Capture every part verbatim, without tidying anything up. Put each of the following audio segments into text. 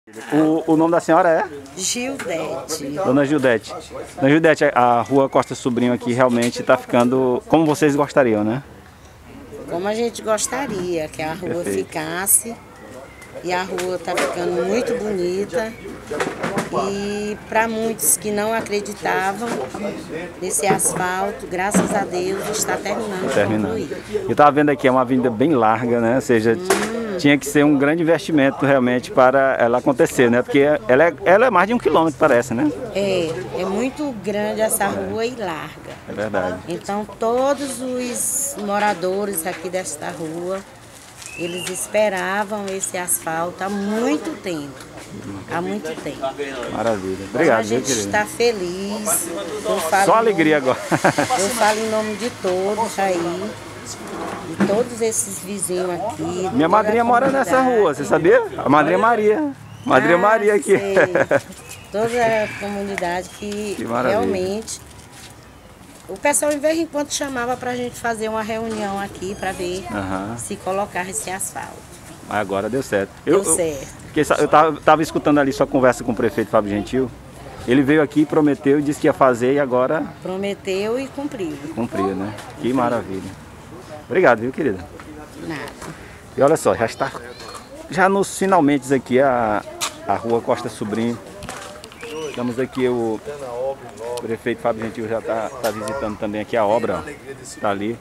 O, o nome da senhora é? Gildete. Dona Gildete. Dona Gildete, a rua Costa Sobrinho aqui realmente está ficando como vocês gostariam, né? Como a gente gostaria que a rua Perfeito. ficasse. E a rua está ficando muito bonita. E para muitos que não acreditavam nesse asfalto, graças a Deus está terminando. Terminando. De concluir. Eu estava vendo aqui, é uma avenida bem larga, né? Ou seja, Hum. tinha que ser um grande investimento realmente para ela acontecer, né? Porque ela é, ela é mais de um quilômetro, parece, né? É, é muito grande essa rua e larga. É verdade. Então todos os moradores aqui desta rua, eles esperavam esse asfalto há muito tempo. Há muito tempo. Maravilha. Então, Obrigado, a gente viu, querido? está feliz. Eu falo Só em alegria nome- agora. Eu falo em nome de todos aí, de todos esses vizinhos aqui. Minha toda a madrinha mora nessa comunidade. rua, você sabia? A madrinha Maria. Madrinha Ah, Maria aqui. sei. Toda a comunidade que, Que maravilha. realmente... O pessoal, de vez em quando, chamava para a gente fazer uma reunião aqui para ver Aham. se colocar esse asfalto. Mas agora deu certo. Deu Eu, eu, certo. fiquei sa- eu tava, tava escutando ali sua conversa com o prefeito Fábio Gentil. Ele veio aqui, prometeu e disse que ia fazer e agora Prometeu e cumpriu. cumpriu, né? Que maravilha. Obrigado, viu, querida? Nada. E olha só, já está já nos finalmente aqui a, a rua Costa Sobrinho. Estamos aqui, o prefeito Fábio Gentil já está tá visitando também aqui a obra, está ali,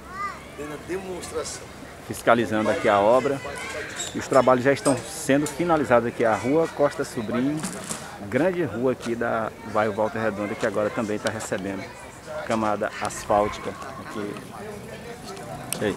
fiscalizando aqui a obra. E os trabalhos já estão sendo finalizados aqui, a rua Costa Sobrinho, grande rua aqui da bairro Volta Redonda, que agora também está recebendo camada asfáltica. Aqui. Aí.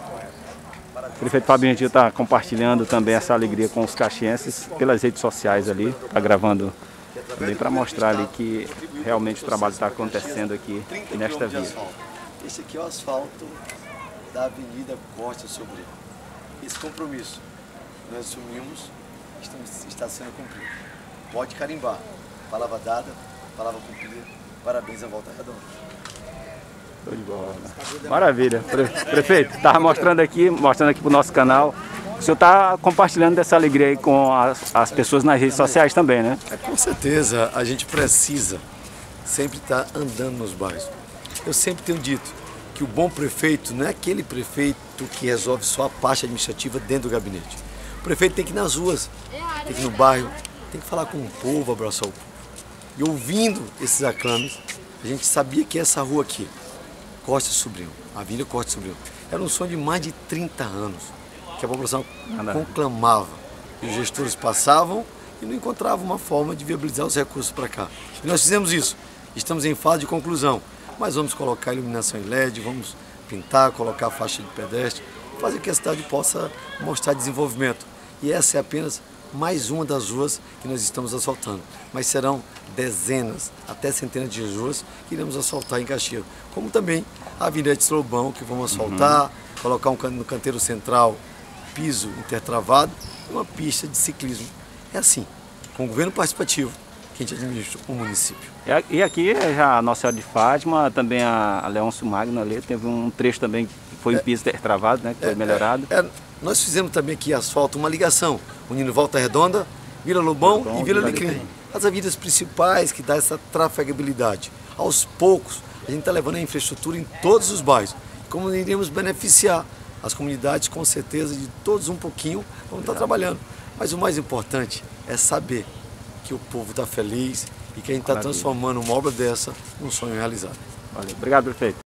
O prefeito Fábio Gentil está compartilhando também essa alegria com os caxienses pelas redes sociais ali, está gravando também para mostrar ali que realmente o trabalho está acontecendo aqui nesta via. Esse aqui é o asfalto da Avenida Costa Sobrinho. Esse compromisso nós assumimos estamos, está sendo cumprido. Pode carimbar. Palavra dada, palavra cumprida. Parabéns à Volta Redonda. Show de bola. Maravilha. Pre- Prefeito, estava mostrando aqui, mostrando aqui para o nosso canal. O senhor está compartilhando dessa alegria aí com as, as pessoas nas redes sociais também, né? Com certeza, a gente precisa sempre estar andando nos bairros. Eu sempre tenho dito que o bom prefeito não é aquele prefeito que resolve só a parte administrativa dentro do gabinete. O prefeito tem que ir nas ruas, tem que ir no bairro, tem que falar com o povo, abraçar o povo. E ouvindo esses aclames, a gente sabia que essa rua aqui, Costa Sobrinho, a Avenida Costa Sobrinho, era um sonho de mais de trinta anos, que a população conclamava. E os gestores passavam e não encontravam uma forma de viabilizar os recursos para cá. E nós fizemos isso. Estamos em fase de conclusão, mas vamos colocar iluminação em L E D, vamos pintar, colocar faixa de pedestre, fazer que a cidade possa mostrar desenvolvimento. E essa é apenas mais uma das ruas que nós estamos asfaltando. Mas serão dezenas, até centenas de ruas que iremos asfaltar em Caxias. Como também a Avenida de Slobão, que vamos asfaltar, uhum. colocar um, no canteiro central piso intertravado e uma pista de ciclismo. É assim, com o governo participativo, que a gente administra o município. E aqui é já a Nossa Senhora de Fátima, também a Leôncio Magno ali, teve um trecho também que foi em piso intertravado, né, que foi é, melhorado. É, é, nós fizemos também aqui asfalto, uma ligação, unindo Volta Redonda, Vila Lobão, Lobão e Vila Alecrim. As avenidas principais que dá essa trafegabilidade. Aos poucos, a gente está levando a infraestrutura em todos os bairros. Como iremos beneficiar as comunidades, com certeza, de todos um pouquinho, vamos estar trabalhando. Mas o mais importante é saber que o povo está feliz e que a gente está transformando uma obra dessa num sonho realizado. Valeu. Obrigado, prefeito.